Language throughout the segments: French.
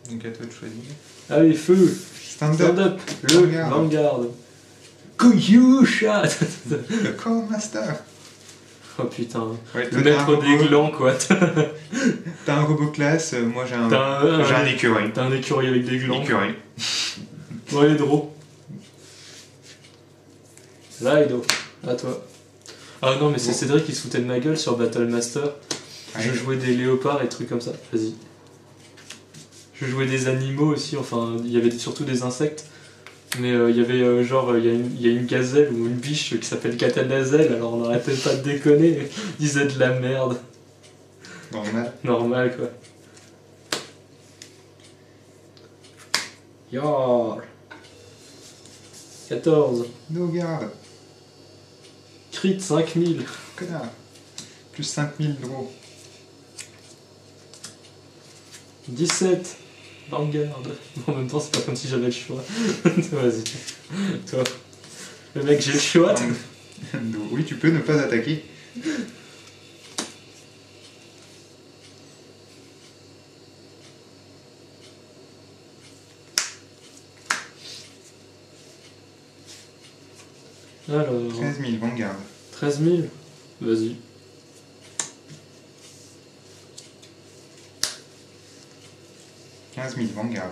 Donc à toi de choisir. Allez, feu. Stand up. Stand up. Le Vanguard. Vanguard. Koyusha. Le Core Master. Oh putain. Ouais, Le maître des glands, quoi. T'as un robot classe, moi j'ai un écureuil. T'as un écureuil avec des glands. Écureuil. Ouais, Draw. Là, Edo. À toi. Ah non, mais c'est Cédric qui se foutait de ma gueule sur Battle Master. Ouais. Je jouais des léopards et trucs comme ça. Vas-y. Je jouais des animaux aussi, enfin, il y avait surtout des insectes. Mais il y avait genre, il y a une gazelle ou une biche qui s'appelle Catanazel, alors on n'arrêtait pas de déconner. Il disait de la merde. Normal. Normal, quoi. Yarr. 14. No garde. Crit 5000. Connard. Plus 5000 draws. 17. Vanguard. En même temps, c'est pas comme si j'avais le choix. Vas-y. Toi. Le mec, j'ai le choix. Oui, tu peux ne pas attaquer. Alors. 13 000 Vanguard. 13 000. Vas-y. Vanguard.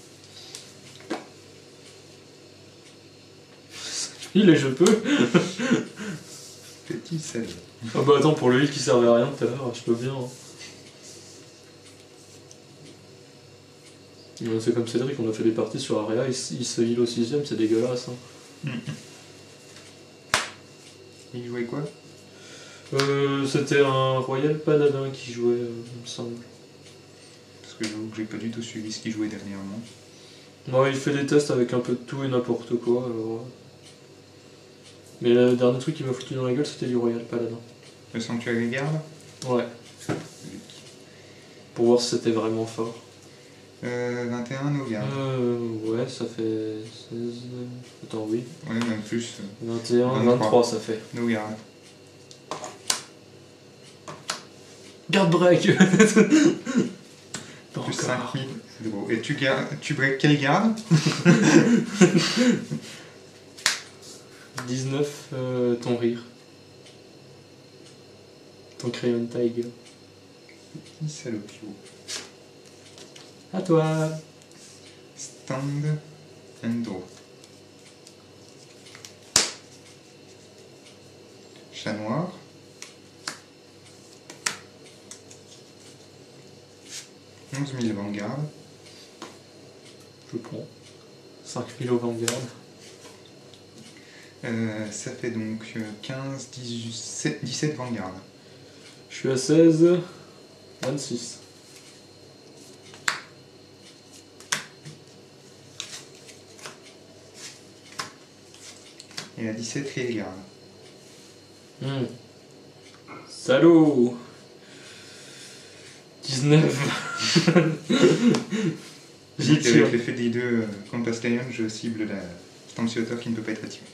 Il est, je peux. Petit sel. Ah bah attends, pour le heal qui servait à rien tout à l'heure, je peux bien. Hein. C'est comme Cédric, on a fait des parties sur Area, il se heal au 6ème, c'est dégueulasse. Hein. Il jouait quoi? C'était un Royal Paladin qui jouait, il me semble. Parce que j'avoue que j'ai pas du tout suivi ce qu'il jouait dernièrement. Non, il fait des tests avec un peu de tout et n'importe quoi, alors... Mais le dernier truc qui m'a foutu dans la gueule, c'était du Royal Paladin. Le Sanctuary Garde? Ouais. Pour voir si c'était vraiment fort. 21 no garde. Ouais, ça fait 16... Attends, oui. Ouais, même plus. 21, 23. 23 ça fait. No garde. Garde break. Pas Plus encore. 5000. C'est beau. Et tu break quelle garde? 19, ton rire. Ton crayon tiger. Petit salopio. À toi. Stand and draw. Chat noir. « 11 000 Vanguard. Je prends. 5000 au Vanguard. Ça fait donc 15, 17 Vanguard. Je suis à 16. 26. Et à 17 Rearguard. Salaud. 19. J'y Avec tire. l'effet des deux Compass Lion, je cible la Stanciotor qui ne peut pas être attirée.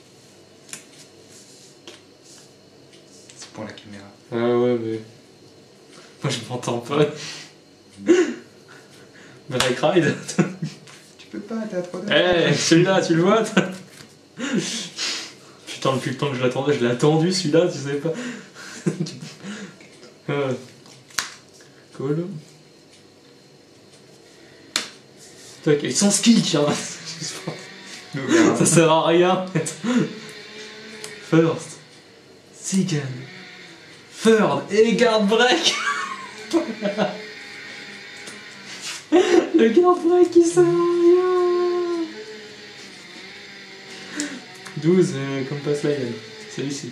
C'est pour la caméra. Ah ouais, mais... Moi je m'entends pas. Break Ride. Tu peux pas, t'as trop de... Eh, celui-là, tu le vois? Putain, depuis le temps que je l'attendais, je l'ai attendu celui-là, tu sais pas. Cool. Tac, et sans skill, tiens. Ça sert à rien. First. Second. Third. Et guard break. Le guard break qui sert à rien. 12, Compass Lion. Celui-ci.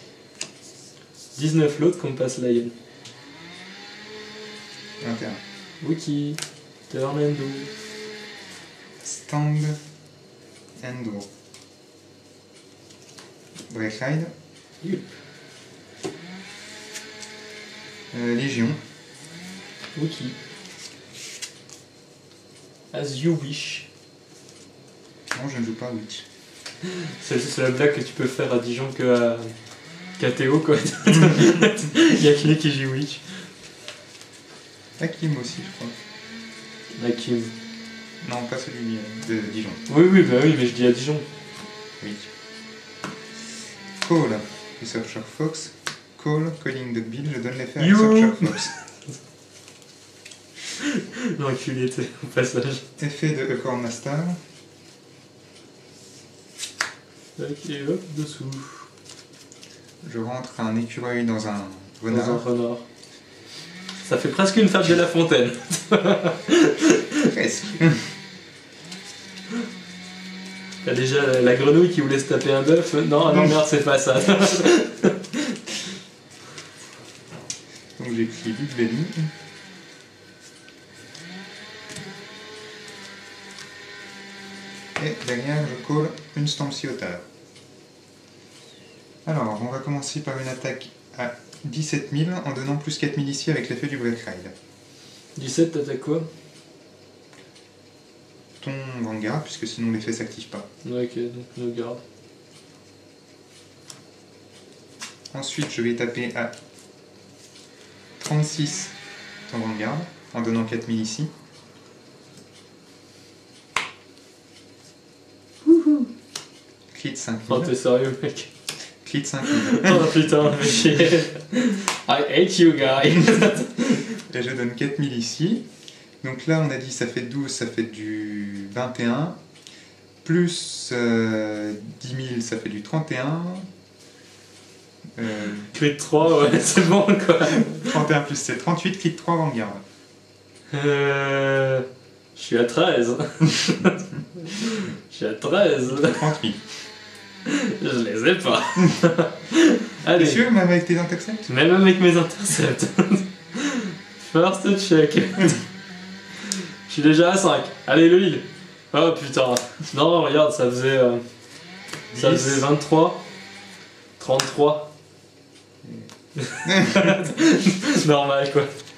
19, l'autre Compass Lion. 21. Wiki. Turn and do. Stand and draw. Break Ride. Yup. Légion. Wiki. As you wish. Non, je ne joue pas Witch. C'est la blague que tu peux faire à Dijon qu'à Théo, quoi. Il y a que lui qui joue Witch. Hakim aussi, je crois. Hakim. Non, pas celui de Dijon. Oui, oui, bah oui, mais je dis à Dijon. Oui. Call. Researcher Fox. Call. Calling Dog Bill. Je donne l'effet à You. Researcher Fox. L'enculé, t'es au passage. Effet de Acorn Master. Ok, hop, dessous. Je rentre un écureuil dans un Dans un renard. renard. Ça fait presque une fable de La Fontaine. Presque. T'as déjà la grenouille qui voulait se taper un bœuf. Non, ah non, merde, c'est pas ça. Donc j'écris Big Belly. Et derrière, je colle une Stampsy Otter. Alors, on va commencer par une attaque à 17 000 en donnant plus 4 000 ici avec l'effet du Break Ride. 17, t'attaques quoi? Ton Vanguard, puisque sinon l'effet s'active pas. Ouais, ok, donc nos gardes. Ensuite, je vais taper à 36 ton Vanguard en donnant 4 000 ici. Crit 5 Oh, 000. t'es sérieux, mec? Crit 5 000. Oh putain, fais chier. I hate you, guy. Et je donne 4 000 ici. Donc là, on a dit ça fait 12, ça fait du 21. Plus 10 000, ça fait du 31. Crit 3, ouais, c'est bon, quoi. 31 plus c'est 38, crit 3 Vanguard. Je suis à 13. Je suis à 13. 30 000. Je les ai pas. T'es Allez, sûr, même avec tes intercepts? même avec mes intercepts. First check. Je suis déjà à 5. Allez, le heal. Oh putain. Non, regarde, ça faisait 23. 33. Normal, quoi.